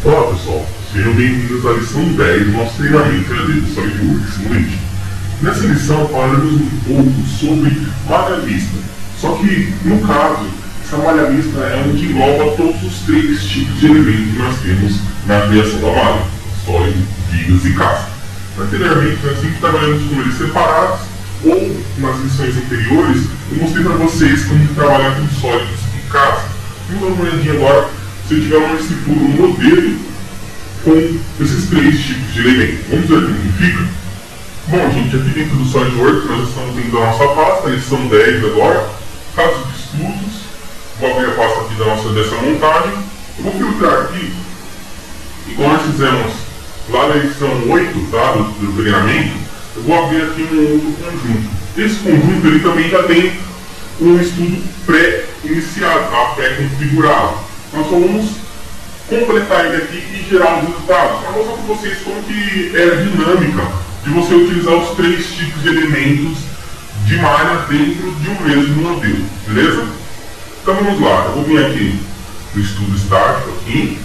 Olá pessoal, sejam bem-vindos à lição 10 do nosso treinamento EAD do SolidWorks Simulation. Nessa lição falaremos um pouco sobre malha mista, só que no caso, essa malha mista é onde engloba todos os três tipos de elementos que nós temos na criação da malha: sólido, vigas e casca. Anteriormente nós sempre trabalhamos com eles separados, ou nas lições anteriores eu mostrei para vocês como trabalhar com sólidos e casca. Vamos dar uma olhadinha agora se eu tiver uma estrutura, um modelo com esses três tipos de elementos. Vamos ver como fica? Bom, gente, aqui dentro do SolidWorks nós estamos dentro da nossa pasta, lição 10 agora, casos de estudos. Vou abrir a pasta aqui dessa montagem. Eu vou filtrar aqui, igual nós fizemos lá na lição 8, tá, do treinamento. Eu vou abrir aqui um outro conjunto. Esse conjunto ele também já tem um estudo pré-iniciado, tá? Pré-configurado. Nós só vamos completar ele aqui e gerar os resultados, para mostrar para vocês como que é a dinâmica de você utilizar os três tipos de elementos de malha dentro de um mesmo modelo, beleza? Então vamos lá, eu vou vir aqui no estudo estático aqui.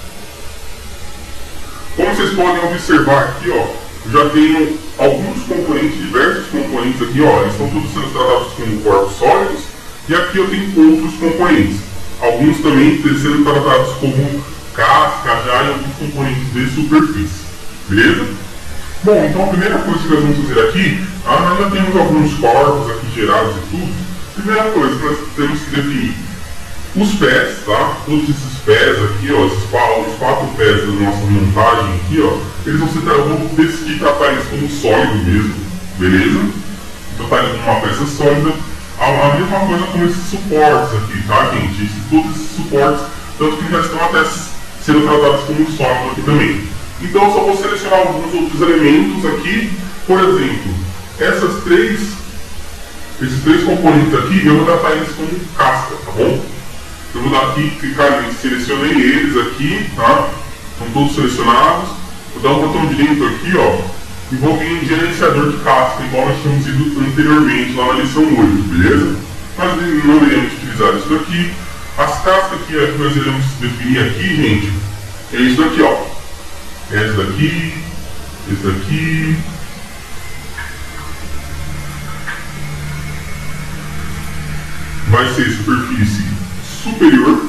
Como vocês podem observar aqui, ó, eu já tenho alguns componentes, diversos componentes aqui, ó, eles estão todos sendo tratados como corpos sólidos, e aqui eu tenho outros componentes. Alguns também sendo tratados como casca, já e alguns componentes de superfície. Beleza? Bom, então a primeira coisa que nós vamos fazer aqui, nós já temos alguns corpos aqui gerados e tudo. Primeira coisa que nós temos que definir os pés, tá? Todos esses pés aqui, ó, os quatro pés da nossa montagem aqui, ó, eles vão ser, eu vou decidir tratar eles como sólido mesmo, beleza? Então tá indo uma peça sólida. A mesma coisa com esses suportes aqui, tá, gente? Todos esses suportes, tanto que já estão até sendo tratados como sólido aqui também. Então eu só vou selecionar alguns outros elementos aqui. Por exemplo, esses três componentes aqui, eu vou tratar eles como casca, tá bom? Eu vou dar aqui, clicar em selecionei eles aqui, tá? Estão todos selecionados. Vou dar um botão direito aqui, ó, e vou vir em gerenciador de casca, igual nós tínhamos ido anteriormente lá na lição 8, beleza? Mas não iremos utilizar isso daqui. As cascas que nós iremos definir aqui, gente, é isso daqui, ó. Esse daqui, esse daqui. Vai ser superfície superior,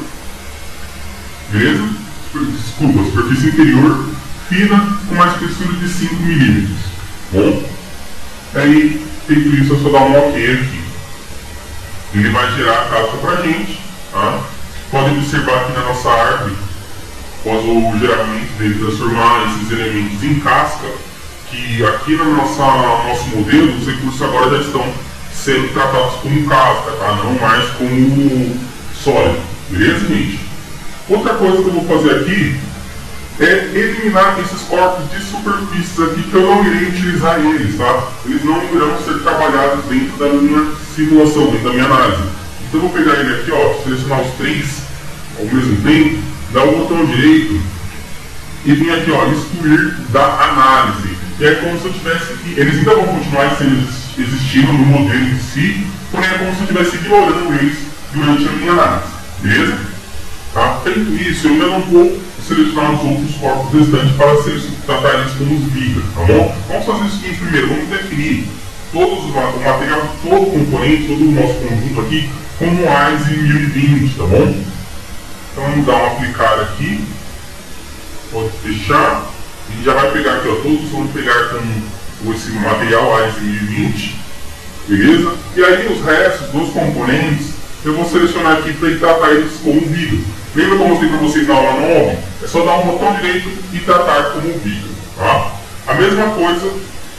beleza? Desculpa, superfície inferior, fina, com uma espessura de 5 mm. Bom, aí, feito isso, é só dar um OK aqui. Ele vai gerar a casca pra gente, tá? Pode observar aqui na nossa árvore, após o geramento dele, transformar esses elementos em casca, que aqui no nosso modelo, os recursos agora já estão sendo tratados como casca, tá? Não mais como sólido, beleza, gente? Outra coisa que eu vou fazer aqui é eliminar esses corpos de superfícies aqui, que eu não irei utilizar eles, tá? Eles não irão ser trabalhados dentro da minha simulação, dentro da minha análise. Então eu vou pegar ele aqui, ó, selecionar os três ao mesmo tempo, dar o botão direito e vir aqui, ó, excluir da análise. E é como se eu tivesse aqui, eles ainda vão continuar existindo no modelo em si, porém é como se eu estivesse ignorando eles durante a minha análise, beleza? Tá? Feito isso, eu ainda não vou selecionar os outros corpos restantes para tratar eles como vigas, tá bom? Vamos fazer o seguinte primeiro, vamos definir o material, todo o componente, todo o nosso conjunto aqui como AISE 1020, tá bom? Então vamos dar um aplicar aqui, pode fechar, e já vai pegar aqui, ó, todos vão pegar com esse material AISE 1020, beleza? E aí os restos dos componentes eu vou selecionar aqui para tratar eles como viga. Lembra que eu mostrei para vocês na aula 9? É só dar um botão direito e tratar como viga, tá? A mesma coisa,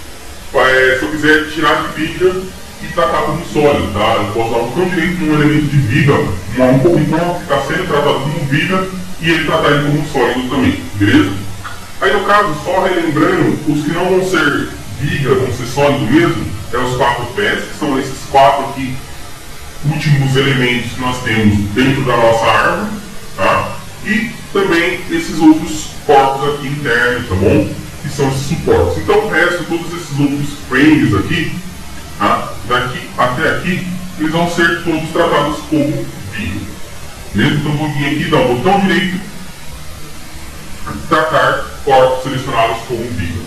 se eu quiser tirar de viga e tratar como sólido, tá? Eu posso dar um botão direito num elemento de viga, um ponto que está sendo tratado como viga, e ele tratar ele como sólido também, beleza? Aí no caso, só relembrando, os que não vão ser viga, vão ser sólido mesmo, é os quatro pés, que são esses quatro aqui, últimos elementos que nós temos dentro da nossa árvore, tá? E também esses outros corpos aqui internos, tá bom? Que são esses suportes. Então o resto, todos esses outros frames aqui, tá? Daqui até aqui, eles vão ser todos tratados como viga. Beleza? Então vou vir aqui, dar o botão direito tratar corpos selecionados como viga.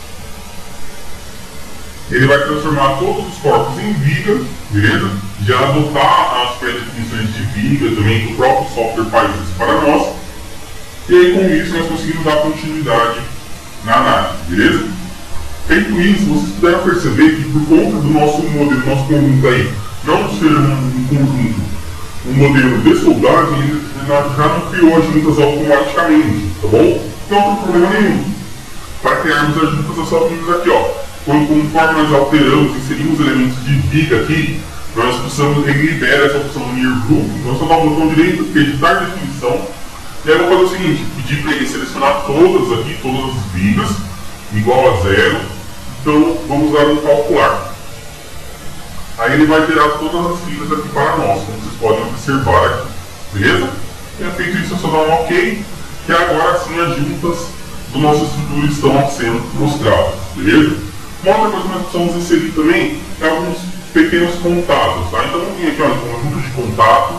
Ele vai transformar todos os corpos em viga, beleza? Já adotar as pré-definições de viga também, que o próprio software faz isso para nós. E aí com isso nós conseguimos dar continuidade na análise, beleza? Feito isso, vocês puderam perceber que por conta do nosso modelo, nosso conjunto aí, não ser um conjunto, um modelo de soldagem, ele já não criou as juntas automaticamente, tá bom? Não tem problema nenhum. Para criarmos as juntas, nós só vimos aqui, ó. Conforme nós alteramos, inserimos elementos de viga aqui, nós precisamos, ele libera essa opção unir group, nós só dá o botão direito, editar definição, e aí eu vou fazer o seguinte, pedir para ele selecionar todas aqui, todas as vigas, igual a 0, então vamos dar um calcular. Aí ele vai gerar todas as vigas aqui para nós, como vocês podem observar aqui, beleza? E feito isso, eu só dar um OK, que agora sim as juntas do nosso estrutura estão sendo mostradas, beleza? Uma outra coisa que nós precisamos inserir também é alguns pequenos contatos, tá? Então vamos vir aqui, olha, conjunto de contato.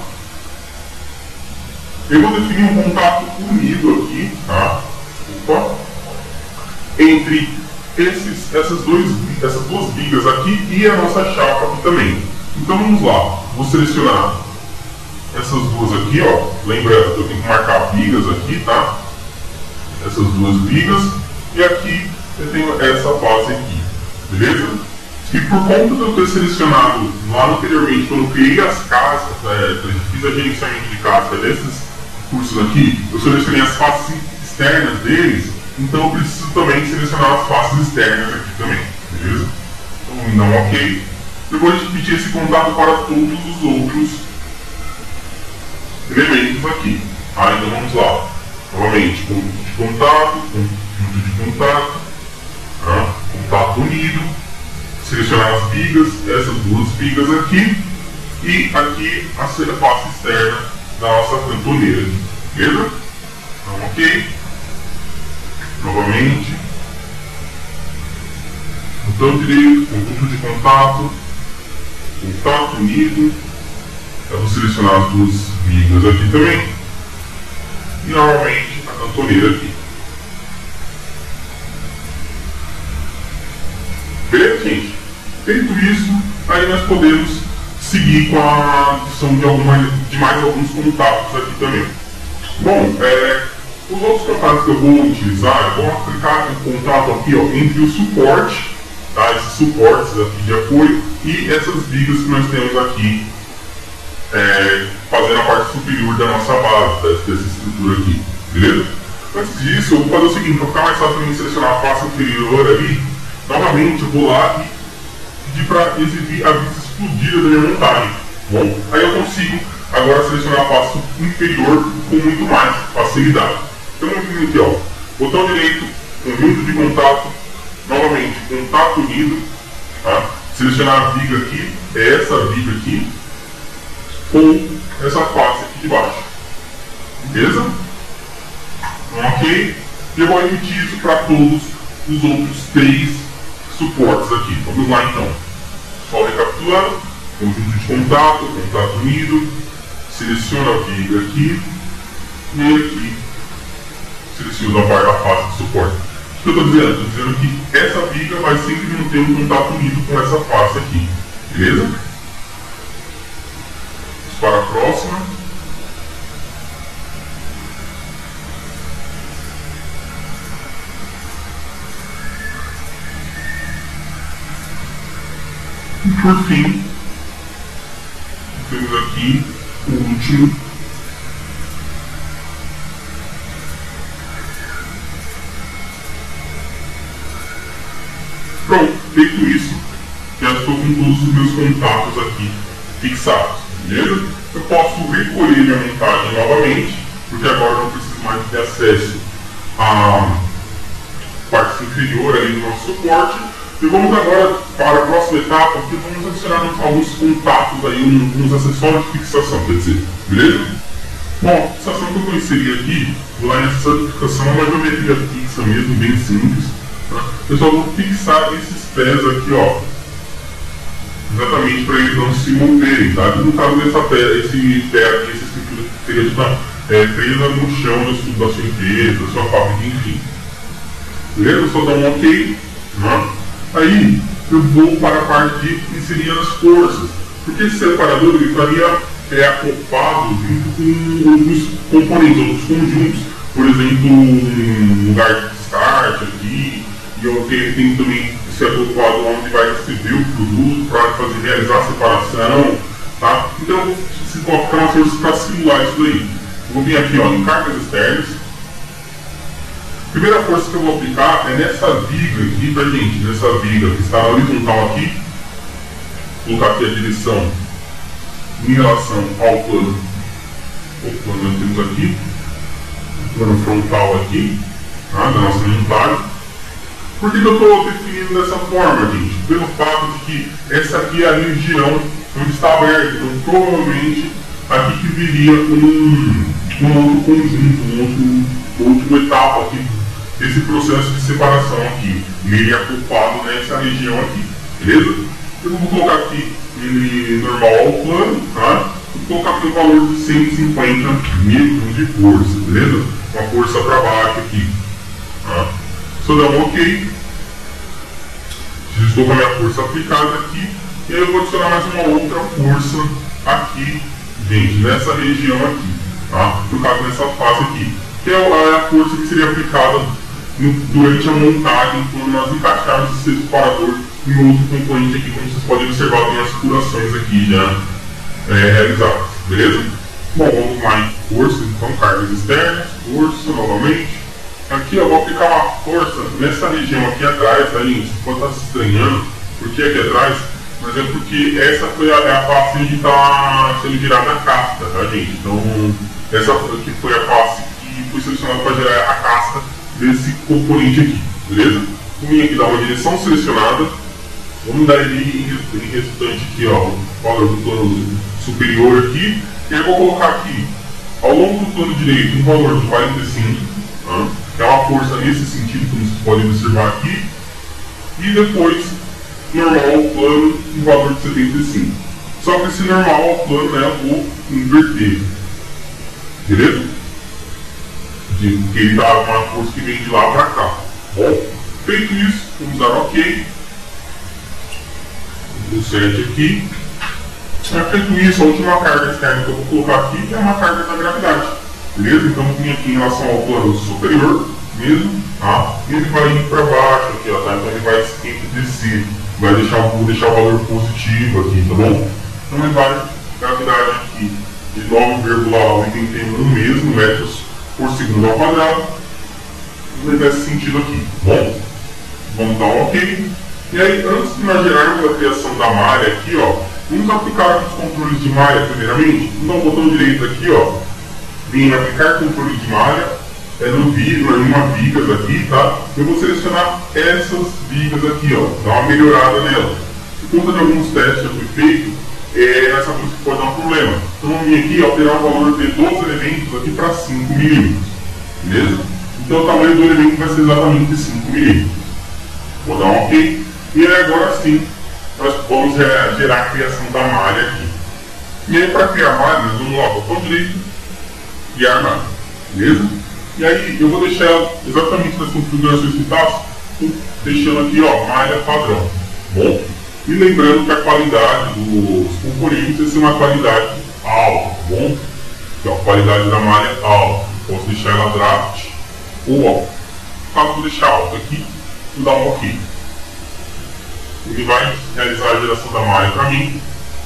Eu vou definir um contato unido aqui, tá? Opa. Entre essas duas vigas aqui e a nossa chapa aqui também. Então vamos lá, vou selecionar essas duas aqui, ó. Lembrando que eu tenho que marcar vigas aqui, tá? Essas duas vigas. E aqui eu tenho essa base aqui. Beleza? E por conta de eu ter selecionado lá anteriormente, quando eu criei as cascas, fiz a gerenciamento de casca desses cursos aqui, eu selecionei as faces externas deles, então eu preciso também selecionar as faces externas aqui também, beleza? Então não OK. Eu vou repetir esse contato para todos os outros elementos aqui. Tá? Então vamos lá. Novamente, conjunto de contato, tá? Contato unido, selecionar as vigas, essas duas vigas aqui, e aqui a face externa da nossa cantoneira, beleza? Então, OK. Novamente, botão direito, conjunto de contato unido, eu vou selecionar as duas vigas aqui também, e novamente a cantoneira aqui. Beleza, gente? Feito isso, aí nós podemos seguir com a adição de mais alguns contatos aqui também. Bom, os outros contatos que eu vou utilizar, eu vou aplicar um contato aqui, ó, entre o suporte, tá? Esses suportes aqui de apoio e essas vigas que nós temos aqui, fazendo a parte superior da nossa base, dessa estrutura aqui, beleza? Antes disso, eu vou fazer o seguinte, para ficar mais fácil para mim selecionar a face inferior ali, novamente eu vou lá e pedir para exibir a vista explodida da minha montagem. Bom, aí eu consigo agora selecionar a face inferior com muito mais facilidade. Então eu vou aqui, ó, botão direito, conjunto de contato, novamente contato unido, tá? Selecionar a viga aqui, essa viga aqui, com essa face aqui de baixo. Beleza? OK? E eu vou repetir isso para todos os outros 3 suportes aqui. Vamos lá então. Só recapitulando. Conjunto de contato unido, seleciona a viga aqui e aqui seleciona a face de suporte. O que eu estou dizendo? Estou dizendo que essa viga vai sempre manter um contato unido com essa face aqui. Beleza? Vamos para a próxima. E por fim, temos aqui o último. Pronto, feito isso, já estou com todos os meus contatos aqui fixados, beleza? Eu posso recolher minha montagem novamente, porque agora eu não preciso mais ter acesso à parte inferior ali do nosso suporte. E vamos agora para a próxima etapa, que vamos adicionar alguns contatos aí, uns acessórios de fixação, quer dizer, beleza? Bom, a fixação que eu vou inserir aqui, vou lá em acessório de fixação, é uma geometria fixa mesmo, bem simples. Tá? Eu só vou fixar esses pés aqui, ó, exatamente para eles não se moverem, tá? No caso dessa pé, esse pé aqui, essa estrutura seria presa no chão no estudo da sua empresa, da sua fábrica, enfim. Beleza? Só dá um ok. Né? Aí eu vou para a parte de inserir as forças. Porque esse separador ele estaria acoplado junto com outros componentes, outros conjuntos. Por exemplo, um lugar de start aqui. E eu tenho também esse acoplado onde vai receber o produto para realizar a separação. Tá? Então, se colocar uma força para simular isso daí. Eu vou vir aqui ó, em cargas externas. A primeira força que eu vou aplicar é nessa viga aqui, tá, gente? Nessa viga que está na horizontal aqui. Vou colocar aqui a direção em relação ao plano. O plano nós temos aqui. O plano frontal aqui, tá, da nossa montagem. Por que eu estou definindo dessa forma, gente? Pelo fato de que essa aqui é a região onde está aberta. Então, provavelmente, aqui que viria um outro conjunto, outra etapa aqui desse processo de separação aqui. Ele é acoplado nessa região aqui, beleza? Eu vou colocar aqui ele normal ao plano, tá? Vou colocar aqui o valor de 150 newtons de força, beleza? Uma força para baixo aqui, tá? Só dá um ok. Estou com a minha força aplicada aqui. E aí eu vou adicionar mais uma outra força aqui, gente, nessa região aqui, tá? No caso, nessa fase aqui. Que é a força que seria aplicada durante a montagem, quando nós encaixarmos esse separador em outro componente aqui, como vocês podem observar, tem as furações aqui já realizadas, beleza? Bom, vamos lá em força, então, cargas externas, força novamente. Aqui eu vou aplicar uma força nessa região aqui atrás, tá, gente? Você pode estar se estranhando por que aqui atrás, mas é porque essa foi a face onde está sendo girada a casca, tá, gente? Então, essa aqui foi a face que foi selecionada para gerar a casca desse componente aqui, beleza? Vou vir aqui dar uma direção selecionada, vamos dar ele em resultante aqui, ó, o valor do plano superior aqui, e aí eu vou colocar aqui, ao longo do plano direito, um valor de 45, tá? É uma força nesse sentido, como vocês podem observar aqui, e depois, normal ao plano, um valor de 75. Só que esse normal ao plano, né, eu vou inverter, beleza? Porque ele dá uma força que vem de lá para cá. Bom, feito isso, vamos dar OK. O 7 aqui. Feito isso, a última carga externa que eu vou colocar aqui é uma carga da gravidade. Beleza? Então eu vim aqui em relação ao plano superior mesmo, tá? E ele vai ir para baixo aqui, ó, tá? Então ele vai sempre descer. Vou deixar o valor positivo aqui, tá bom? Então ele vai, gravidade aqui de 9,81 mesmo metros por segundo ao quadrado. Nesse sentido aqui, bom? Vamos dar um OK. E aí, antes de nós gerarmos a criação da malha aqui, ó, vamos aplicar os controles de malha primeiramente. Então, o botão direito aqui, ó, vem aplicar controle de malha, no vidro, em uma vigas aqui, tá? Eu vou selecionar essas vigas aqui, ó, dar uma melhorada nela. Por conta de alguns testes já foi feito, essa coisa pode dar um problema. Então, vamos vir aqui, alterar o valor de 12 elementos aqui para 5 milímetros, beleza? Então, o tamanho do elemento vai ser exatamente 5 milímetros. Vou dar um OK. E aí, agora sim, nós vamos gerar a criação da malha aqui. E aí, para criar a malha, nós vamos lá, botão direito, criar malha, beleza? E aí, eu vou deixar exatamente nas configurações que está, deixando aqui, ó, malha padrão. Bom, e lembrando que a qualidade dos componentes vai ser uma qualidade alta, bom? Então, a qualidade da malha é alta. Posso deixar ela draft ou alta. Caso eu deixar alta aqui, vou dar um OK. Ele vai realizar a geração da malha para mim.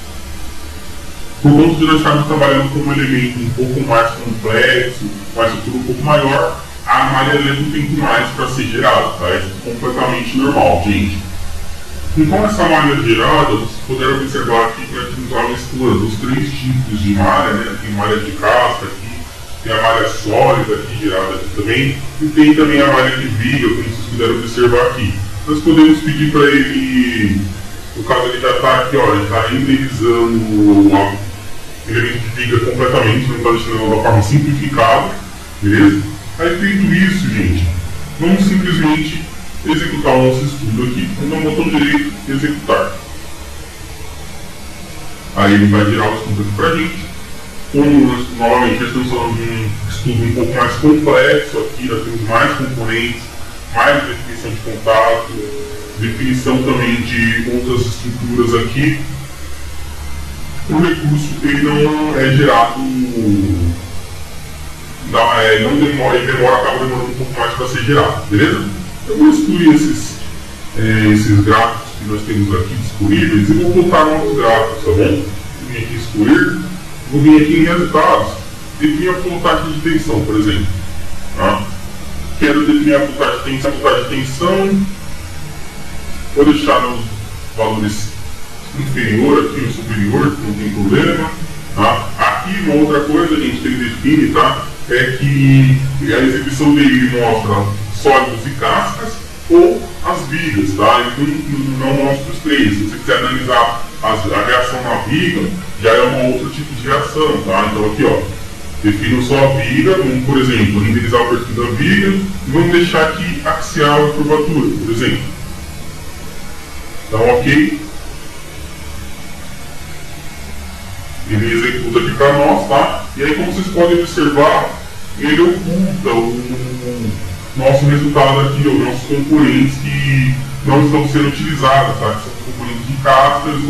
Por conta de nós estarmos trabalhando com um elemento um pouco mais complexo, uma estrutura um pouco maior, a malha leva um tempo mais para ser gerada, tá? É completamente normal, gente. E com essa malha gerada, vocês puderam observar aqui que nós temos uma mistura dos 3 tipos de malha, né? Tem malha de casca aqui, tem a malha sólida aqui gerada aqui também, e tem também a malha de viga, como vocês puderam observar aqui. Nós podemos pedir para ele, no caso ele já está aqui, ó, ele está renderizando o elemento de viga completamente, não está deixando de uma forma simplificada, beleza? Aí feito isso, gente, vamos simplesmente executar o nosso estudo aqui. Então, botão direito, executar. Aí ele vai gerar o estudo aqui para a gente. Como, novamente, nós estamos falando de um estudo um pouco mais complexo aqui, nós temos mais componentes, mais definição de contato, definição também de outras estruturas aqui. O recurso ele não é gerado, ele acaba demorando um pouco mais para ser gerado, beleza? Eu vou excluir esses gráficos que nós temos aqui disponíveis e vou voltar novos gráficos, tá bom? Vou vir aqui em excluir, vou vir aqui em resultados, definir a flotagem de tensão, por exemplo. Tá? Quero definir a flotagem de tensão, vou deixar nos valores inferior aqui ou superior, não tem problema. Tá? Aqui uma outra coisa, gente, que ele define, tá? É que a exibição dele mostra sólidos e cascas ou as vigas, tá? Ele não mostra os três. Se você quiser analisar a reação na viga, já é um outro tipo de reação, tá? Então aqui, ó, defino só a viga, vamos, por exemplo, renderizar o perfil da viga e vamos deixar aqui axial e curvatura, por exemplo. Então, ok. Ele executa aqui para nós, tá? E aí, como vocês podem observar, ele oculta o nosso resultado aqui, os nossos componentes que não estão sendo utilizados, tá? Que são os componentes de casca e os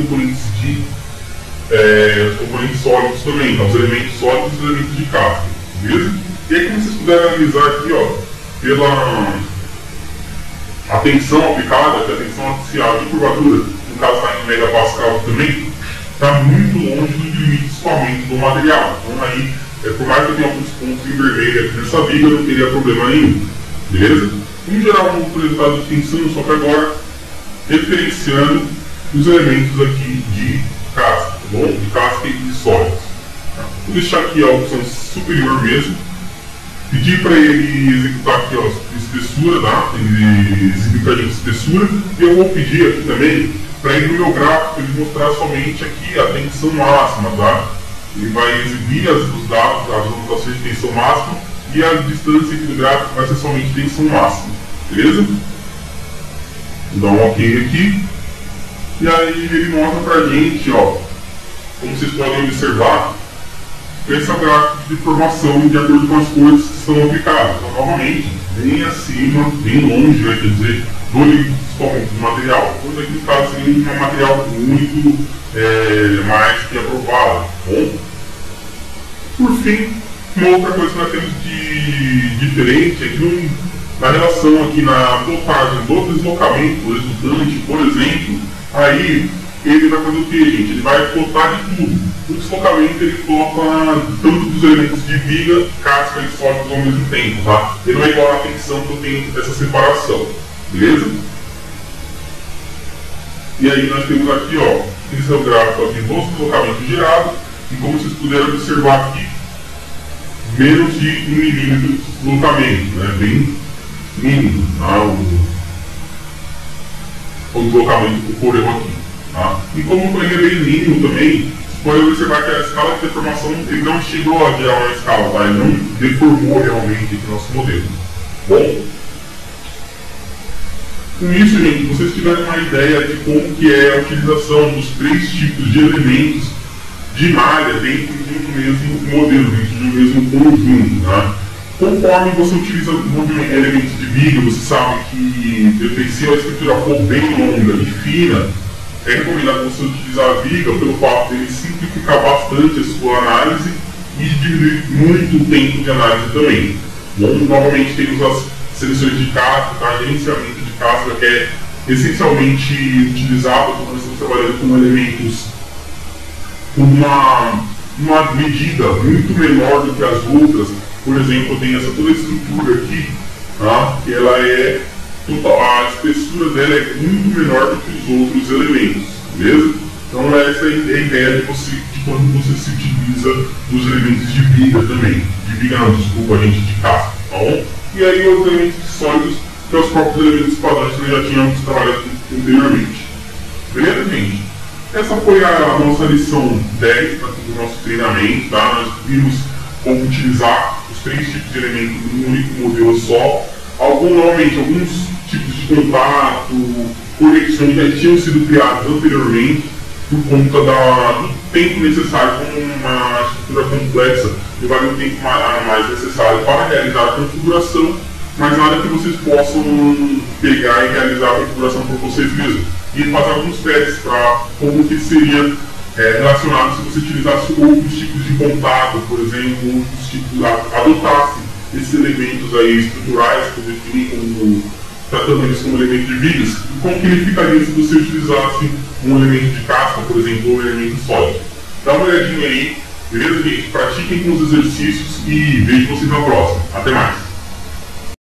componentes sólidos também, tá? Os elementos sólidos e os elementos de casca, beleza? E aí, como vocês puderem analisar aqui, ó, pela a tensão aplicada, que é a tensão axial de curvatura, no caso está em megapascal também, está muito longe do limite de escoamento do material. Então aí, por mais que eu tenha alguns pontos em vermelho aqui nessa viga, não teria problema nenhum. Beleza? Vamos gerar um outro resultado de tensão, só que agora referenciando os elementos aqui de casca, tá bom? De casca e de sólidos. Tá? Vou deixar aqui a opção superior mesmo. Pedir para ele executar aqui ó, espessura, tá? Ele exibir para a gente espessura. E eu vou pedir aqui também para ele no meu gráfico ele mostrar somente aqui a tensão máxima, tá? Ele vai exibir os dados, as anotações de tensão máxima e a distância aqui do gráfico vai ser somente tensão máxima, beleza? Vou dar um ok aqui. E aí ele mostra para a gente, ó, como vocês podem observar, esse é o gráfico de formação de acordo com as cores que são aplicadas. Então, novamente, bem acima, bem longe, né, quer dizer, do limite de escoamento do material. Então, aqui no caso seria um material muito mais que aprovado. Bom, por fim, uma outra coisa que nós temos de diferente é que na relação aqui na plotagem do deslocamento resultante, por exemplo, aí ele vai fazer o que, gente? Ele vai plotar de tudo. O deslocamento ele plota tanto dos elementos de viga, casca e sólidos ao mesmo tempo, tá? Ele não é igual à tensão que eu tenho dessa separação, beleza? E aí nós temos aqui, ó, esse é o gráfico aqui do deslocamento gerado, e como vocês puderam observar aqui, menos de 1 milímetro de deslocamento, né? Bem mínimo, tá? O deslocamento que ocorreu aqui. Tá? E como ele é bem mínimo também, você pode observar que a escala de deformação ele não chegou a gerar uma escala, tá? Ele não deformou realmente aqui o nosso modelo. Bom, com isso, gente, vocês tiveram uma ideia de como que é a utilização dos 3 tipos de elementos de malha dentro de um mesmo modelo, dentro de um mesmo conjunto. Tá? Conforme você utiliza elementos de viga, você sabe que se a estrutura for bem longa e fina, é recomendado você utilizar a viga pelo fato de ele simplificar bastante a sua análise e diminuir muito o tempo de análise também. Bom, novamente temos as seleções de casca, tá? Gerenciamento de casca, que é essencialmente utilizado quando nós estamos trabalhando com elementos com uma medida muito menor do que as outras. Por exemplo, tem essa toda a estrutura aqui, tá? Que ela a espessura dela é muito menor do que os outros elementos, beleza? Então essa é a ideia de quando você se utiliza dos elementos de viga também. De viga não, desculpa, gente, de casca, tá bom? E aí os elementos sólidos, que são os próprios elementos padrões que nós já tínhamos trabalhado anteriormente. Beleza, gente? Essa foi a nossa lição 10 do nosso treinamento, tá? Nós vimos como utilizar os 3 tipos de elementos num único modelo só. Alguns tipos de contato, conexões já tinham sido criados anteriormente por conta tempo necessário com uma estrutura complexa e vai um tempo mais necessário para realizar a configuração, mas nada que vocês possam pegar e realizar a configuração por vocês mesmos. E fazer alguns testes para como que seria relacionado se você utilizasse outros tipos de contato, por exemplo, outros tipos, adotasse esses elementos aí estruturais, que eu defini como tratando eles como elemento de vigas, e como que ele ficaria se você utilizasse um elemento de casca, por exemplo, ou um elemento sólido. Dá uma olhadinha aí, beleza, gente? Pratiquem com os exercícios e vejo vocês na próxima. Até mais!